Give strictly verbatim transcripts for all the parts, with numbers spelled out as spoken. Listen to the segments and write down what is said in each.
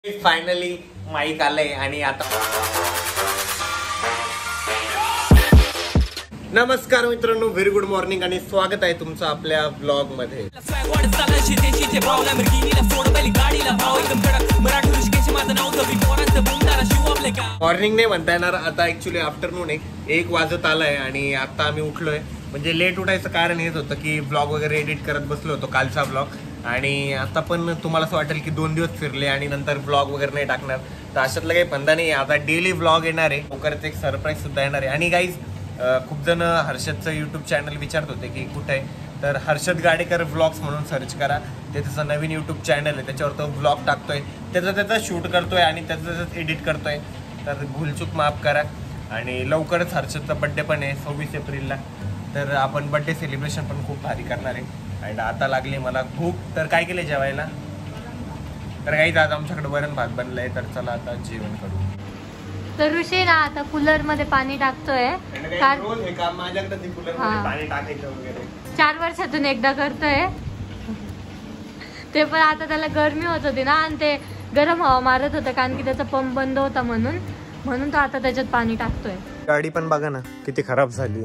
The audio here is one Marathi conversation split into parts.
फायनली माईक आलंय आणि आता नमस्कार मित्रांनो, व्हेरी गुड मॉर्निंग आणि स्वागत आहे तुमचं आपल्या ब्लॉग मध्ये. मॉर्निंग नाही म्हणता येणार, आता ऍक्च्युली आफ्टरनून आहे, एक वाजत आलाय आणि आता आम्ही उठलोय. म्हणजे लेट उठायचं कारण हेच होतं की ब्लॉग वगैरे एडिट करत बसलो होतो कालचा ब्लॉग, आणि आता पण तुम्हाला असं वाटेल की दोन दिवस फिरले आणि नंतर ब्लॉग वगैरे नाही टाकणार, तर अशातलं काही फंदा नाही. आता डेली ब्लॉग येणार आहे, लवकरच एक सरप्राईज सुद्धा येणार आहे. आणि गाईज खूप जण हर्षदचं यूट्यूब चॅनल विचारत होते की कुठे आहे, तर हर्षद गाडेकर व्लॉग्स म्हणून सर्च करा. ते त्याचं नवीन यूट्यूब चॅनल आहे, त्याच्यावर तो ब्लॉग टाकतोय, त्याचं त्याचा शूट करतोय आणि त्याचं त्याचं एडिट करतोय. तर भूलचूक माफ करा. आणि लवकरच हर्षदचा बड्डे पण आहे सव्वीस एप्रिलला, तर आपण बड्डे सेलिब्रेशन पण खूप भारी करणार आहे. आणि आता लागली मला भूक, तर काय केलं जेवायला, तर काहीच आज आमच्याकडे वरण भात बनलंय, तर चला आता जेवण करू. तर ऋषी ना आता कूलर मध्ये पाणी टाकतोय, रोज हे काम माझ्याकडे कूलर मध्ये पाणी टाकायचं वगैरे चार वर्षातून एकदा करतोय. ते पण आता त्याला गरमी होत होती ना, आणि ते गरम हवा मारत होतं कारण की त्याचा पंप बंद होता, म्हणून म्हणून तो आता त्याच्यात पाणी टाकतोय. गाडी पण बघा ना किती खराब झाली,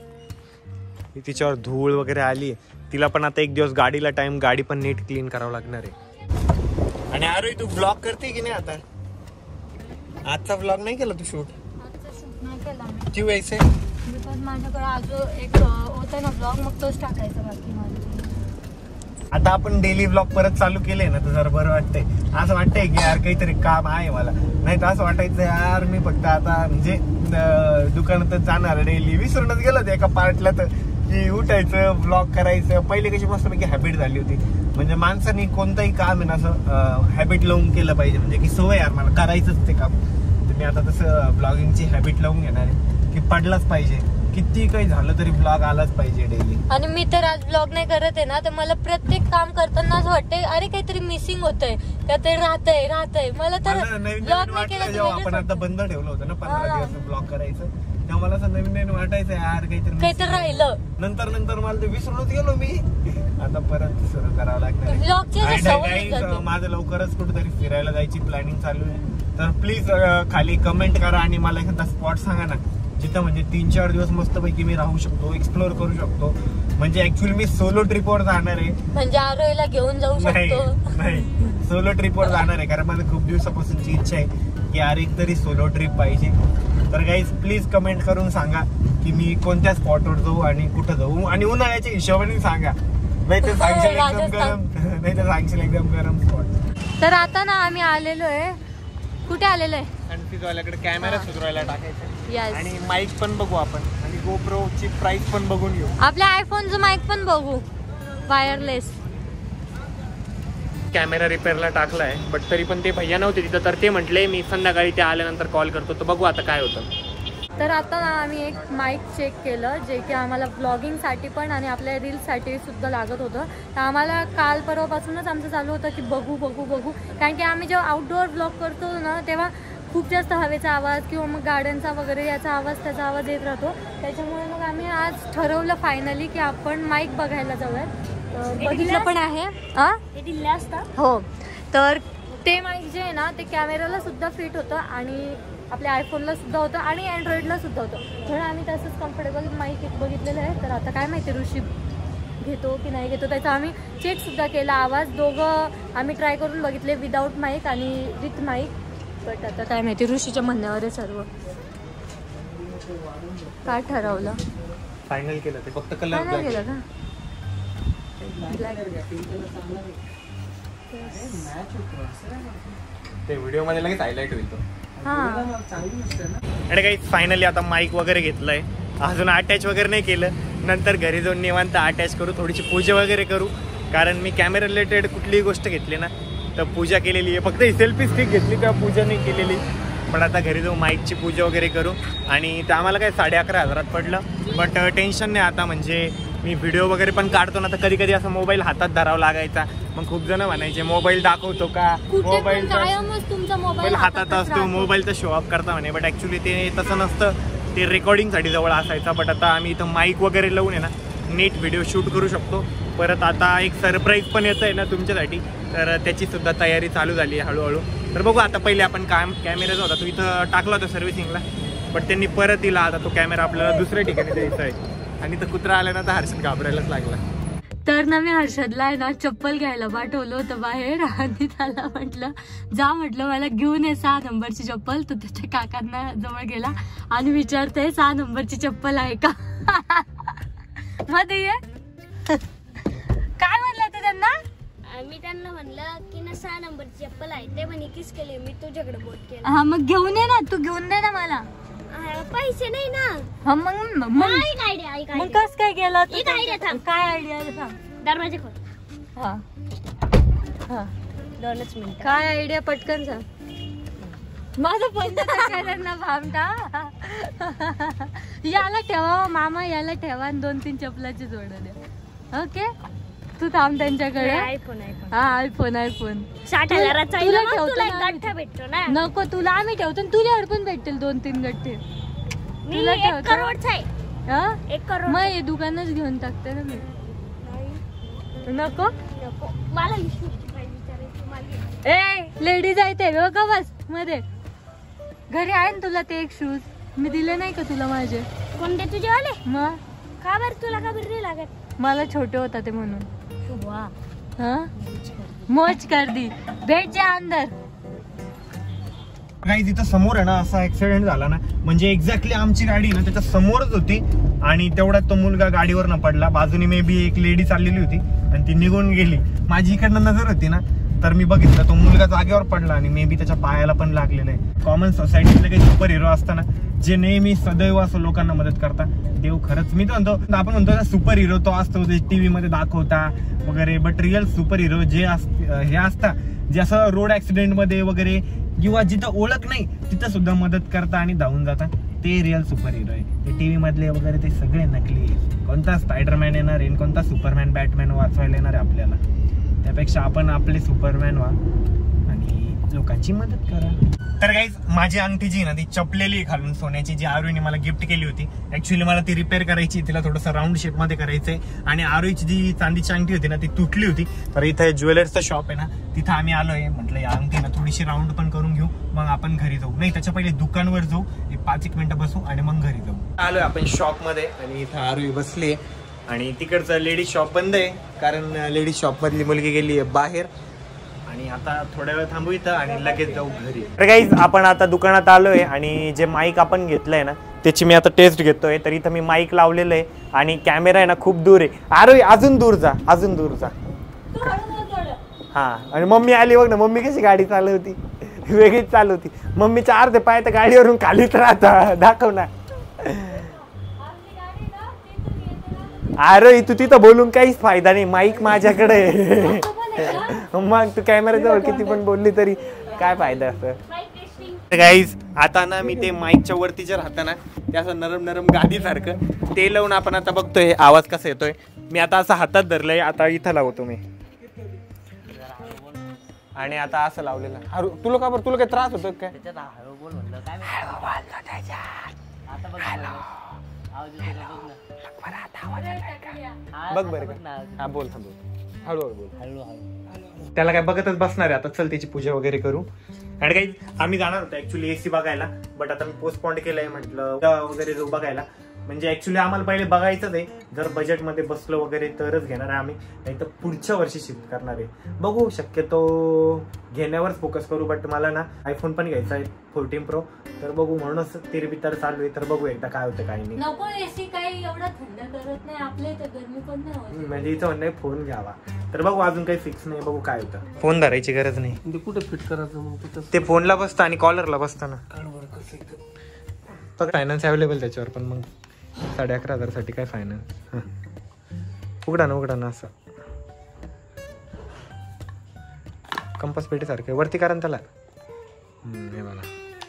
तिच्यावर धूळ वगैरे आली. तिला पण आता एक दिवस गाडीला टाइम, गाडी पण नीट क्लीन करावं लागणार आहे. आणि अरे तू ब्लॉग करते की नाही आता? आजचा ब्लॉग नाही केला तू शूट? आजचा शूट नाही केला मी. क्यों ऐसे? बिकॉज माझ्याकडे आज एक होता ना ब्लॉग, मग तोच टाकायचा बाकी माझं. आता आपण डेली ब्लॉग परत चालू केले ना, तर जरा बरं वाटतंय. असं वाटतंय की यार काहीतरी काम आहे मला, नाही तर असं वाटायचं यार मी फक्त आता म्हणजे दुकानातच जाणार डेली. विसरूनच गेलो ते एका पार्टला, तर की उठायचं ब्लॉग करायचं. पहिले कशी मस्तपैकी हॅबिट झाली होती, म्हणजे माणसाने कोणतंही काम आहे ना असं हॅबिट लावून केलं पाहिजे, म्हणजे की सवय यार मला करायचंच ते काम. तर मी आता तसं ब्लॉगिंगची हॅबिट लावून घेणार आहे की पडलाच पाहिजे, किती काही झालं तरी ब्लॉग आलाच पाहिजे डेली. आणि मी तर आज ब्लॉग नाही करत आहे ना, तर मला प्रत्येक काम करताना असं वाटतंय अरे काहीतरी मिसिंग होतंय, काहीतरी राहतंय राहतंय मला तर ब्लॉग नाही केलं. जेव्हा आपण आता बंद ठेवलं होतं ना पंधरा दिवस ब्लॉग करायचं, तेव्हा मला असं नवीन नवीन वाटायचं यार काहीतरी काहीतरी राहिलं. नंतर नंतर मला ते विसरूनच गेलो मी. आता परत सुरू करावं लागणार. माझं लवकरच कुठेतरी फिरायला जायची प्लॅनिंग चालू आहे, तर प्लीज खाली कमेंट करा आणि मला एखादा स्पॉट सांगा ना जिथं म्हणजे तीन चार दिवस मस्तपैकी मी राहू शकतो, एक्सप्लोर करू शकतो. म्हणजे ऍक्च्युअली मी सोलो ट्रिपवर जाणार आहे, म्हणजे आरोईला घेऊन जाऊ शकतो. नाही, सोलो ट्रिपवर जाणार आहे, कारण मला खूप दिवसापासूनची इच्छा आहे की यार एक तरी सोलो ट्रिप पाहिजे. तर गाईज प्लीज कमेंट करून सांगा की मी कोणत्या स्पॉटवर जाऊ आणि कुठं जाऊ, आणि उन्हाळ्याच्या हिशोबाने सांगा, नाही तर सांगशील एकदम गरम नाही तर सांगशील एकदम गरम स्पॉट. तर आता ना आम्ही आलेलो आहे, कुठे आलेलो आहे? कॅन्फिजवाल्याकडे कॅमेरा सुधारायला टाकायचा Yes. आणि माईक पण बघू आपण, आणि गोप्रो ची प्राइस पण बघून घेऊ. आपल्या आयफोनचं माईक पण बघू, वायरलेस. कॅमेरा रिपेअरला टाकलाय, बट तरी पण ते भैया नव्हते तिथं, तर ते म्हटले मी संध्याकाळी ते आल्यानंतर कॉल करतो, तर बघू आता काय होतं. तर आता ना आम्ही एक माईक चेक केलं, जे की आम्हाला ब्लॉगिंगसाठी पण आणि आपल्या रील्ससाठी सुद्धा लागत होतं. तर आम्हाला काल परवापासूनच आमचं चालू होतं की बघू बघू बघू, कारण की आम्ही जेव्हा आउटडोअर ब्लॉग करतो ना, तेव्हा खूप जास्त हवेचा आवाज किंवा मग गार्डनचा वगैरे याचा आवाज त्याचा आवाज येत राहतो. त्याच्यामुळे मग आम्ही आज ठरवलं फायनली की आपण माईक बघायला जाऊयात. बघितलं पण आहे हो. तर ते माईक जे आहे ना ते कॅमेराला सुद्धा फिट होतं आणि आपल्या आयफोनला सुद्धा होतं आणि अँड्रॉइडला सुद्धा होतं, म्हणून आम्ही तसंच कम्फर्टेबल माईक एक बघितलेलं आहे. तर आता काय माहिती ऋषी घेतो की नाही घेतो, त्याचा आम्ही चेक सुद्धा केला. आवाज दोघं आम्ही ट्राय करून बघितले, विदाऊट माईक आणि विथ माईक. बट आता काय माहिती, ऋषीच्या म्हणण्यावर आहे सर्व. काय ठरवलं, फायनल केलं ते, फक्त कलर फायनल केलं का? ते व्हिडिओ मध्ये लगेच हायलाइट होईल तो. हां, आणि काही फायनली आता माईक वगैरे घेतलंय, अजून अटॅच वगैरे नाही केलं. नंतर घरी जाऊन निवांत अटॅच करू, थोडीशी पूजा वगैरे करू, कारण मी कॅमेरा रिलेटेड कुठलीही गोष्ट घेतली ना तर पूजा केलेली आहे. फक्त ही सेल्फी स्टिक घेतली तेव्हा पूजा नाही केलेली, पण आता घरी जाऊन माईकची पूजा वगैरे करू. आणि ते आम्हाला काय साडे अकरा हजारात पडलं, बट टेन्शन नाही आता. म्हणजे मी व्हिडिओ वगैरे पण काढतो ना, तर कधी कधी असं मोबाईल हातात धरावा लागायचा, मग खूप जण म्हणायचे मोबाईल दाखवतो का, मोबाईल मोबाईल हातात असतो, मोबाईलचा शो ऑफ करता म्हणे. बट ॲक्च्युली ते तसं नसतं, ते रेकॉर्डिंगसाठी जवळ असायचा. बट आता आम्ही इथं माईक वगैरे लावून आहे ना नीट व्हिडिओ शूट करू शकतो. परत आता एक सरप्राईज पण येतं आहे ना तुमच्यासाठी, तर त्याची सुद्धा तयारी चालू झाली आहे हळूहळू. तर बघू आता पहिले आपण काम कॅमेरा जो होता तो इथं टाकला होता सर्व्हिसिंगला, बट त्यांनी परत दिला. आता तो कॅमेरा आपल्याला दुसऱ्या ठिकाणी द्यायचा आहे. आणि तो कुत्रा आला ना तर हर्षद घाबरायलाच लागला. तर ना मी हर्षदला आहे ना चप्पल घ्यायला पाठवलं होतं बाहेर आणि त्याला म्हटलं जा, म्हटलं मला घेऊन ये सहा नंबरची चप्पल. तो त्याच्या काकांना जवळ गेला आणि विचारते सहा नंबरची चप्पल आहे का. मध्ये ये काय म्हणलं ते त्यांना. मी त्यांना म्हणलं की ना सहा नंबरची चप्पल आहे, ते म्हणे किस केले, मी तुझ्याकडे बोट केलं. हा मग घेऊन ये ना, तू घेऊन दे ना मला. पैसे नाही ना. हा मग मग आयडिया मग कस काय केलं. आयडिया थांब. काय आयडिया सांग. दरवाजा खोल. हा हा दोनच मिनिट. काय आयडिया पटकन सांग. माझं बंद करायला ना भामटा. याला ठेवा मामा, याला ठेवा आणि दोन तीन चपलाची जोड द्या. ओके तू थांब त्यांच्याकडे. आयफोन आयफोन हा आयफोन आयफोन साठ हजाराचा तुला आहे ना, ठेवतो तुला एक ना गठ्ठा भेटतो ना. नको तुला आम्ही ठेवतो आणि तुझ्यावर पण भेटतील दोन तीन गठ्ठे. मी तुला एक ठेवतो. करोडचा आहे. हा एक करोड. मग हे दुकानच घेऊन टाकते ना मी. नको नको. मला लिस्टची पाहिजे विचारायची मला. ए लेडीज आहे ते ग का बस मध्ये. घरी आहे ना तुला ते एक शूज मी दिले नाही का तुला माझे. कोणते तुझे वाले. मग का बरं तुला का बरं नाही लागत. मला छोटे होता ते म्हणून. वा हा मोज कर दी. भेट जा अंदर. काही तिथं समोर आहे ना असा ऍक्सिडेंट झाला ना, म्हणजे एक्झॅक्टली आमची गाडी ना त्याच्या समोरच होती आणि तेवढ्यात तो मुलगा गाडीवर न पडला. बाजूने मे बी एक लेडी चाललेली होती आणि ती निघून गेली. माझी इकडनं नजर होती ना तर मी बघितलं तो मुलगा जागेवर पडला आणि मे बी त्याच्या पायाला पण लागलेलं आहे. कॉमन सोसायटीतले काही सुपर हिरो असताना जे नेहमी सदैव असं लोकांना मदत करता, देव खरंच मी तर म्हणतो आपण म्हणतो ना सुपर हिरो तो असतो जे टीव्ही मध्ये दाखवता वगैरे, बट रिअल सुपर हिरो जे हे असता जे असं रोड ऍक्सिडेंट मध्ये वगैरे किंवा जिथं ओळख नाही तिथं सुद्धा मदत करता आणि धावून जाता, ते रिअल सुपर हिरो आहे. ते टीव्ही मधले वगैरे ते सगळे नकली आहे. कोणता स्पायडरमॅन येणार आहे, कोणता सुपरमॅन बॅटमॅन वाचवायला येणार आहे आपल्याला. त्यापेक्षा आपण आपले सुपरमॅन व्हा आणि लोकांची मदत करा. तर गाईज माझी अंगठी जी ना ती चपलेली घालून सोन्याची, जी आरोहीने मला गिफ्ट केली होती. ऍक्च्युली मला ती रिपेअर करायची, तिला थोडंसं राऊंड शेप मध्ये करायचंय. आणि आरोहीची जी चांदीची अंगठी होती ना ती तुटली होती. तर इथं ज्वेलर्सचं शॉप आहे ना तिथं आम्ही आलोय. म्हटलं या अंगठी ना थोडीशी राऊंड पण करून घेऊ, मग आपण घरी जाऊ. नाही त्याच्या पहिले दुकानवर जाऊ, एक पाच एक मिनिटं बसू आणि मग घरी जाऊ. आलोय आपण शॉप मध्ये आणि इथं आरोही बसली आणि तिकडचं लेडीज शॉप बंद आहे कारण लेडीज शॉप मधली मुलगी गेली आहे बाहेर. आणि आता थोड्या वेळ थांबू इथं आणि लगेच जाऊ घरी. तर गाईज आपण आता दुकानात आलोय आणि जे माईक आपण घेतलंय ना त्याची मी आता टेस्ट घेतोय. तर इथं मी माईक लावलेलं आहे आणि कॅमेरा आहे ना खूप दूर आहे. अरे अजून दूर जा, अजून दूर जा. हा आणि मम्मी आली बघ ना, मम्मी कशी गाडी चालवती वेगळीच चालवती. मम्मीच्या अर्धे पाय तर गाडीवरून खालीच राहता. दाखव ना. अरे तू तिथं बोलून काहीच फायदा नाही, माईक माझ्याकडे आहे. मग तू कॅमेऱ्याजवळ किती पण बोलली तरी काय फायदा असं. गाईज आता ना मी ते माईकच्या वरती जे राहतं ना ते असं नरम नरम गादी सारखं ते लावून आपण आता बघतोय आवाज कसा येतोय. मी आता असं हातात धरलंय, आता इथं लावतो मी आणि आता असं लावलेलं. अरे तुला का बरं, तुला काय त्रास होतो काय. बघ बरं का. हा बोल हा बोल हळूहळू बोल. हळूहळू त्याला काय बघतच बसणार आहे आता. चल त्याची पूजा वगैरे करू. आणि काही आम्ही जाणार होतो ऍक्च्युली एसी बघायला, बट आता मी पोस्टपोंड केलंय. म्हटलं वगैरे जाऊ बघायला. म्हणजे ऍक्च्युली आम्हाला पहिले बघायचंच आहे. जर बजेटमध्ये बसलो वगैरे तरच घेणार आहे आम्ही, नाही तर पुढच्या वर्षी शिफ्ट करणार आहे. बघू शक्यतो घेण्यावरच फोकस करू. बट मला ना आयफोन पण घ्यायचा आहे फोर्टीन प्रो. तर बघू म्हणूनच तेरे बितर चालू आहे. तर बघू एकदा काय होतं काय नाही. नको एसी काही एवढा थंड करत नाही आपल्या इथे, गरमी पण नाही होत. म्हणजे इथं म्हणणं आहे फोन घ्यावा. तर बघू अजून काही फिक्स नाही, बघू काय होतं. फोन धरायची गरज नाही. कुठे फिट करायचं मग ते फोनला बसतं आणि कॉलरला बसतं ना. फक्त फायनान्स अवेलेबल त्याच्यावर, पण मग साडे अकरा हजार साठी काय फायनान्स. उघडा ना उघडा ना असं कंपास पेटी सारखं वरती कारण त्याला. हे बघा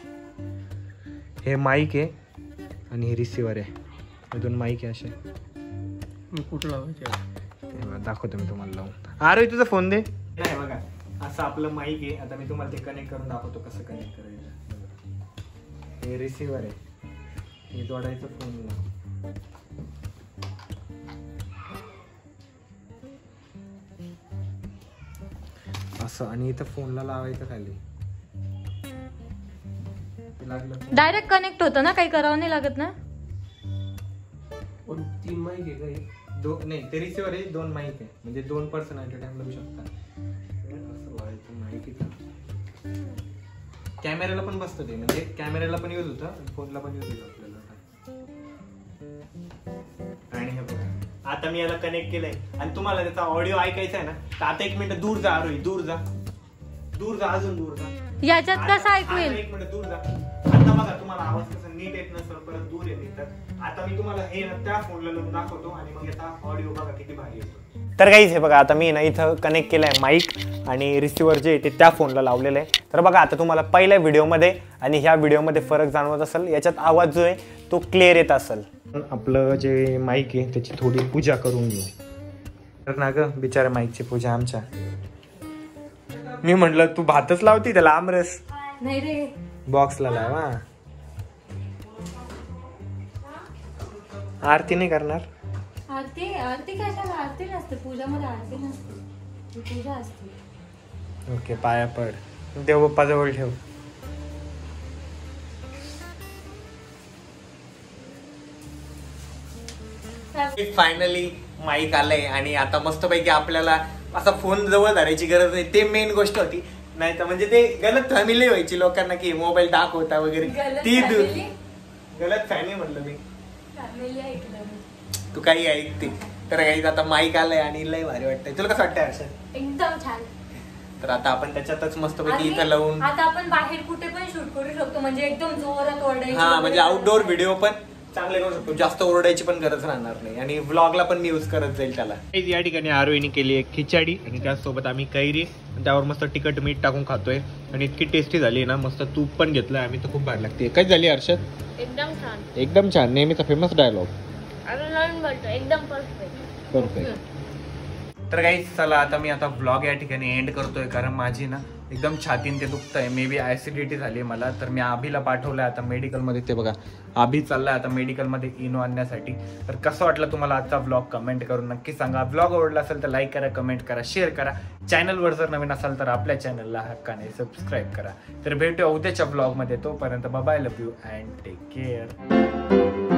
हे माईक आहे आणि हे रिसिव्हर आहे. हे दोन माईक आहे असे. कुठं लावायचे दाखवतो मी तुम्हाला लावून. अरे तुझा फोन दे. नाही बघा असं आपलं माईक आहे. आता मी तुम्हाला ते कनेक्ट करून दाखवतो कसं कनेक्ट करायचं. हे रिसिव्हर आहे, हे जोडायचं फोनला. असं आणि इथं फोनला लावायचं खाली. लागलं डायरेक्ट कनेक्ट होतं ना, काही करावं नाही लागत ना. पण तीन माईक आहे का हे? दोन नाही ते रिसिव्हर आहे, दोन माईक आहे म्हणजे दोन पर्सन ऍट अ टाइम लावू शकता. असं व्हायचं माईक इथं कॅमेऱ्याला पण बसतं ते, म्हणजे कॅमेऱ्याला पण यूज होतं आणि फोनला पण यूज होतं आपल्याला. आणि हे बघा आता मी याला कनेक्ट केलंय आणि तुम्हाला त्याचा ऑडिओ ऐकायचा आहे ना, तर आता एक मिनिट दूर जा आरोही, दूर जा दूर जा अजून दूर जा. याच्यात कसं आता- ऐकू येईल? आता एक मिनिट दूर जा. आता बघा तुम्हाला आवाज कसा नीट येत नसेल, परत दूर येते. तर आता मी तुम्हाला हे ना त्या फोनला लावून दाखवतो आणि मग याचा ऑडिओ बघा किती भारी येतो. तर काहीच हे बघा आता मी ना इथं कनेक्ट केलंय माईक आणि रिसिव्हर जे ते त्या फोनला लावलेलं आहे. तर बघा आता तुम्हाला पहिल्या व्हिडिओमध्ये आणि ह्या व्हिडिओमध्ये फरक जाणवत असेल. याच्यात आवाज जो आहे तो क्लिअर येत असेल. आपलं जे माईक आहे त्याची थोडी पूजा करून घेऊ. तर ना ग बिचारा माईकची पूजा आमच्या. मी म्हटलं तू भातच लावती त्याला आमरस नाही रे, बॉक्सला लावा. आरती नाही करणार? आरती आरती कशाला? आरती नसते पूजामध्ये, आरती नसते, पूजा असते. ओके पाया पड, देव बाप्पा जवळ ठेव. फायनली माईक आलंय आणि आता मस्तपैकी आपल्याला असा फोन जवळ धरायची गरज नाही. ते मेन गोष्ट होती. नाही तर म्हणजे ते गलत फॅमिली व्हायची लोकांना की मोबाईल दाखवता वगैरे. ती गलत फॅमिली म्हणलं मी, तू काही ऐकते. तर काही आता माईक आलंय आणि लय भारी वाटतंय. तुला कसं वाटतंय हर्षद? एकदम छान. तर आता आपण त्याच्यातच मस्तपैकी इथं लावून आता आपण बाहेर कुठे पण शूट करू शकतो, म्हणजे एकदम जोरात ओरडायची. हा म्हणजे आउटडोर व्हिडिओ पण चांगले करू शकतो. जास्त ओरडायची पण गरज राहणार नाही आणि व्लॉगला पण मी यूज करत जाईल त्याला. या ठिकाणी आरोहीने केली आहे खिचडी आणि त्याचसोबत आम्ही कैरी, त्यावर मस्त तिखट मीठ टाकून खातोय आणि इतकी टेस्टी झाली ना. मस्त तूप पण घेतलंय आम्ही, तर खूप भारी लागते. काय झाली हर्षद? एकदम छान, एकदम छान. नेहमीचा फेमस डायलॉग. अजून बोलतो एकदम परफेक्ट. परफेक्ट. तर काही चला आता मी आता ब्लॉग या ठिकाणी एंड करतोय, कारण माझी ना एकदम छातीन ते दुखतंय. मे बी ऍसिडिटी झाली मला. तर मी आभीला पाठवलंय आता मेडिकलमध्ये. ते बघा आभी चाललाय आता मेडिकलमध्ये इनो आणण्यासाठी. तर कसं वाटलं तुम्हाला आजचा ब्लॉग कमेंट करून नक्की सांगा. ब्लॉग आवडला असेल तर लाईक करा, कमेंट करा, शेअर करा. चॅनलवर जर नवीन असाल तर आपल्या चॅनलला हक्काने सबस्क्राईब करा. तर भेटूया उद्याच्या ब्लॉगमध्ये. तोपर्यंत bye, love you and take care.